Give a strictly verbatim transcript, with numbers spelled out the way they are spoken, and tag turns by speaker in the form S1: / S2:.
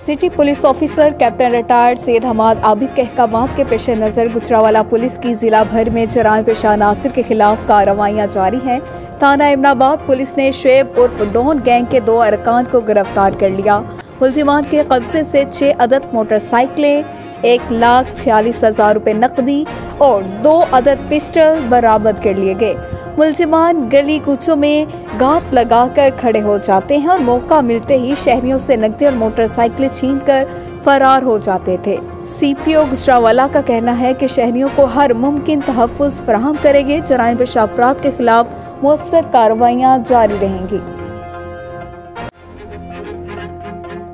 S1: City police officer captain retired Syed Hammad Abid के अहकामात के पेश नज़र गुजरांवाला पुलिस की जिला भर में जराइम पेशा नासिर के खिलाफ कार्रवाइयाँ जारी हैं। थाना इमनाबाद पुलिस ने शुएब उर्फ डॉन गैंग के दो अरकान को गिरफ्तार कर लिया। मुलजिमान के कब्जे से छह अदद मोटरसाइकिलें, एक लाख छियालीस हजार रुपये नकदी और दो अदद पिस्टल बरामद कर लिए गए। मुलजिमान गली कूचों में घात लगाकर खड़े हो जाते हैं और मौका मिलते ही शहरियों से नकदी और मोटरसाइकिलें छीनकर फरार हो जाते थे। सीपीओ गुजरांवाला का कहना है कि शहरियों को हर मुमकिन तहफ़्फ़ुज़ फराहम करेंगे। जराइम पेशा अफराद के खिलाफ मुअस्सर कार्रवाइयाँ जारी रहेंगी।